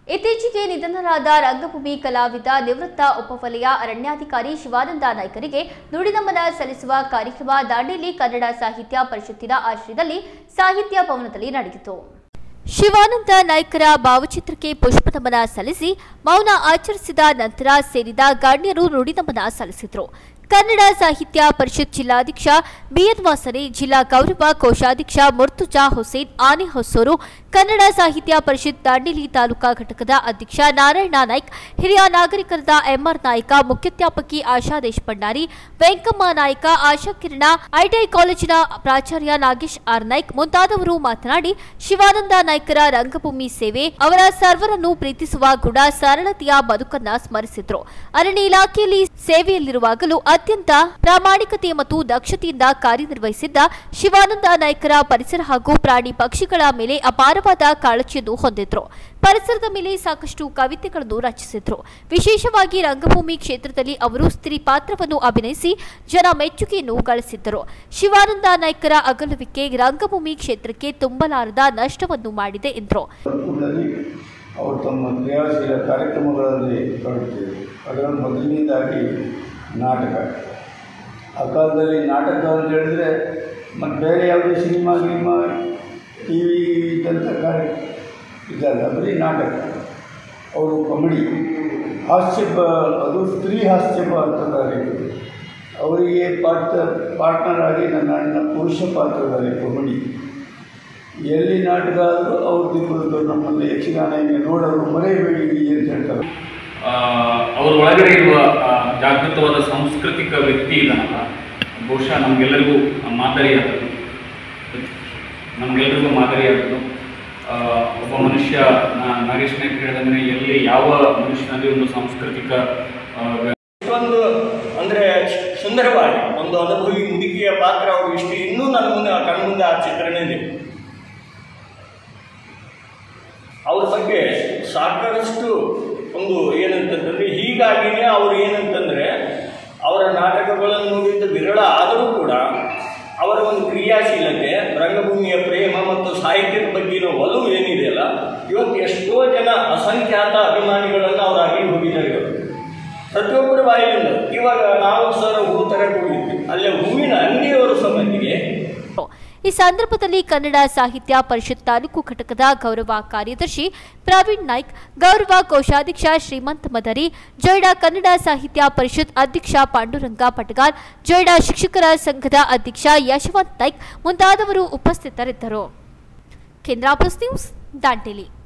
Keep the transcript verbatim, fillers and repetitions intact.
ಇತ್ತೀಚೆಗೆ ನಿಧನರಾದ ರಂಗಭೂಮಿ ಕಲಾವಿದ ನಿವೃತ್ತ ಉಪವಲಯ ಅರಣ್ಯಾಧಿಕಾರಿ ಶಿವಾನಂದ ನಾಯ್ಕರಿಗೆ ನುಡಿನಮನ ಸಲ್ಲಿಸುವ ಕಾರ್ಯಕ್ರಮ ದಾಂಡೇಲಿ ಕನ್ನಡ ಸಾಹಿತ್ಯ ಪರಿಷತ್ತಿನ ಆಶ್ರಯದಲ್ಲಿ ಸಾಹಿತ್ಯ ಭವನದಲ್ಲಿ ನಡೆಯಿತು. ಶಿವಾನಂದ ನಾಯ್ಕರ ಭಾವಚಿತ್ರಕ್ಕೆ ಪುಷ್ಪನಮನ ಸಲ್ಲಿಸಿ ಮೌನ ಆಚರಿಸಿದ ನಂತರ ಸೇರಿದ ಗಣ್ಯರು ನುಡಿನಮನ ಸಲ್ಲಿಸಿದರು. ಕನ್ನಡ ಸಾಹಿತ್ಯ ಪರಿಷತ್ ಜಿಲ್ಲಾಧ್ಯಕ್ಷ ಬಿಎನ್ ವಾಸನೆ, ಜಿಲ್ಲಾ ಗೌರವ ಕೋಶಾಧ್ಯಕ್ಷ ಮುರ್ತುಜಾ ಹುಸೇನ್ ಆನೆಹೊಸೂರು, ಕನ್ನಡ ಸಾಹಿತ್ಯ ಪರಿಷತ್ ದಾಂಡೇಲಿ ತಾಲೂಕಾ ಘಟಕದ ಅಧ್ಯಕ್ಷ ನಾರಾಯಣ ನಾಯ್ಕ್, ಹಿರಿಯ ನಾಗರಿಕರಾದ ಎಂಆರ್ ನಾಯ್ಕ, ಮುಖ್ಯಾಧ್ಯಾಪಕಿ ಆಶಾ ದೇಶಪಂಡಾರಿ, ವೆಂಕಮ್ಮ ನಾಯ್ಕ, ಆಶಾ ಕಿರಣ, ಐಟಿಐ ಕಾಲೇಜಿನ ಪ್ರಾಚಾರ್ಯ ನಾಗೇಶ್ ಆರ್ ನಾಯ್ಕ್ ಮುಂತಾದವರು ಮಾತನಾಡಿ, ಶಿವಾನಂದ ನಾಯ್ಕರ ರಂಗಭೂಮಿ ಸೇವೆ, ಅವರ ಸರ್ವರನ್ನು ಪ್ರೀತಿಸುವ ಗುಣ, ಸರಳತೆಯ ಬದುಕನ್ನ ಸ್ಮರಿಸಿದ್ರು. ಅರಣ್ಯ ಇಲಾಖೆಯಲ್ಲಿ ಸೇವೆಯಲ್ಲಿರುವಾಗಲೂ ಅತ್ಯಂತ ಪ್ರಾಮಾಣಿಕತೆ ಮತ್ತು ದಕ್ಷತೆಯಿಂದ ಕಾರ್ಯನಿರ್ವಹಿಸಿದ್ದ ಶಿವಾನಂದ ನಾಯ್ಕರ ಪರಿಸರ ಹಾಗೂ ಪ್ರಾಣಿ ಪಕ್ಷಿಗಳ ಮೇಲೆ ಅಪಾರವಾದ ಕಾಳಜಿಯನ್ನು ಹೊಂದಿದ್ರು. ಪರಿಸರದ ಮೇಲೆ ಸಾಕಷ್ಟು ಕವಿತೆಗಳನ್ನು ರಚಿಸಿದ್ರು. ವಿಶೇಷವಾಗಿ ರಂಗಭೂಮಿ ಕ್ಷೇತ್ರದಲ್ಲಿ ಅವರು ಸ್ತ್ರೀ ಪಾತ್ರವನ್ನು ಅಭಿನಯಿಸಿ ಜನ ಮೆಚ್ಚುಗೆಯನ್ನು ಗಳಿಸಿದ್ದರು. ಶಿವಾನಂದ ನಾಯ್ಕರ ಅಗಲುವಿಕೆ ರಂಗಭೂಮಿ ಕ್ಷೇತ್ರಕ್ಕೆ ತುಂಬಲಾರದ ನಷ್ಟವನ್ನು ಮಾಡಿದೆ ಎಂದರು. ಅವರು ತಮ್ಮ ಕ್ರಿಯಾಶೀಲ ಕಾರ್ಯಕ್ರಮಗಳಲ್ಲಿ ತೊಡಗುತ್ತಿದ್ದರು. ಅದರಲ್ಲಿ ಮೊದಲನೇದಾಗಿ ನಾಟಕ. ಆ ಕಾಲದಲ್ಲಿ ನಾಟಕ ಅಂತ ಹೇಳಿದ್ರೆ ಮತ್ತು ಬೇರೆ ಯಾವುದೇ ಸಿನಿಮಾ ಗಿನಿಮಾ ಟಿ ವಿ ಇದ್ದಂಥ ಕಾರ್ಯ ಇದಲ್ಲ, ಬರೀ ನಾಟಕ. ಅವರು ಕಾಮಿಡಿ, ಹಾಸ್ಯ, ಅದು ಸ್ತ್ರೀ ಹಾಸ್ಯ ಪಾತ್ರಧಾರಿಗಳು. ಅವರಿಗೆ ಪಾತ್ರ ಪಾರ್ಟ್ನರ್ ಆಗಿ ನನ್ನ ಅಣ್ಣ ಪುರುಷ ಪಾತ್ರಧಾರಿ ಕಾಮಿಡಿ. ಎಲ್ಲಿ ನಾಟಕ ಆದರೂ ಅವ್ರದ್ದು ನಮ್ಮಲ್ಲಿ ಯಕ್ಷಗಾನ ನೋಡೋರು ಮರೆಯಬೇಡಿ ಅಂತ ಹೇಳ್ತಾರೆ. ಅವರ ಒಳಗಡೆ ಇರುವ ಜಾಗೃತವಾದ ಸಾಂಸ್ಕೃತಿಕ ವ್ಯಕ್ತಿ ಇದನ್ನಲ್ಲ, ಬಹುಶಃ ನಮಗೆಲ್ಲರಿಗೂ ಮಾದರಿಯಾದದ್ದು ನಮಗೆಲ್ಲರಿಗೂ ಮಾದರಿಯಾದದ್ದು ಒಬ್ಬ ಮನುಷ್ಯ. ನಾಗೇಶ್ ನಾಯ್ಕ ಹೇಳಿದಂಗೆ ಎಲ್ಲಿ ಯಾವ ಮನುಷ್ಯನಲ್ಲಿ ಒಂದು ಸಾಂಸ್ಕೃತಿಕ ಇಷ್ಟೊಂದು ಅಂದರೆ ಸುಂದರವಾಗಿ ಒಂದು ಅನುಭವಿ ಮುದುಕಿಯ ಪಾತ್ರ ಅವರು ಇಷ್ಟು ಇನ್ನೂ ನನ್ನ ಮುಂದೆ ಕಣ್ಮುಂದೆ ಆ ಚಿತ್ರಣ ಇದೆ. ಅವ್ರ ಬಗ್ಗೆ ಸಾಕಷ್ಟು ಒಂದು ಏನಂತಂದರೆ, ಹೀಗಾಗಿಯೇ ಅವರು ಏನಂತಂದರೆ ಅವರ ನಾಟಕಗಳನ್ನು ನೋಡಿದ್ದು ವಿರಳ ಆದರೂ ಕೂಡ ಅವರ ಒಂದು ಕ್ರಿಯಾಶೀಲತೆ, ರಂಗಭೂಮಿಯ ಪ್ರೇಮ ಮತ್ತು ಸಾಹಿತ್ಯದ ಬಗ್ಗಿನ ಒಲವು ಏನಿದೆಯಲ್ಲ, ಇವತ್ತು ಎಷ್ಟೋ ಜನ ಅಸಂಖ್ಯಾತ ಅಭಿಮಾನಿಗಳನ್ನು ಅವರು ಆಗಿ ಹೋಗಿದ್ದಾರೆ. ಪ್ರತಿಯೊಬ್ಬರ ಬಾಯಿಲಿಂದ ಇವಾಗ ನಾವು ಸರ್ ಹೂ ತರಕ್ಕೆ ಹೋಗಿದ್ವಿ, ಅಲ್ಲೇ ಹೂವಿನ ಅಂಗಡಿಯವರ ಸಮಿತಿಗೆ. ಈ ಸಂದರ್ಭದಲ್ಲಿ ಕನ್ನಡ ಸಾಹಿತ್ಯ ಪರಿಷತ್ ತಾಲೂಕು ಘಟಕದ ಗೌರವ ಕಾರ್ಯದರ್ಶಿ ಪ್ರವೀಣ್ ನಾಯ್ಕ್, ಗೌರವ ಕೋಶಾಧ್ಯಕ್ಷ ಶ್ರೀಮಂತ್ ಮದರಿ, ಜೊಯ್ಡಾ ಕನ್ನಡ ಸಾಹಿತ್ಯ ಪರಿಷತ್ ಅಧ್ಯಕ್ಷ ಪಾಂಡುರಂಗ ಪಟಗಾರ್, ಜೊಯ್ಡಾ ಶಿಕ್ಷಕರ ಸಂಘದ ಅಧ್ಯಕ್ಷ ಯಶವಂತ್ ನಾಯ್ಕ್ ಮುಂತಾದವರು ಉಪಸ್ಥಿತರಿದ್ದರು. ಕೇಂದ್ರ ಪ್ಲಸ್ ನ್ಯೂಸ್ ದಾಂಡೇಲಿ.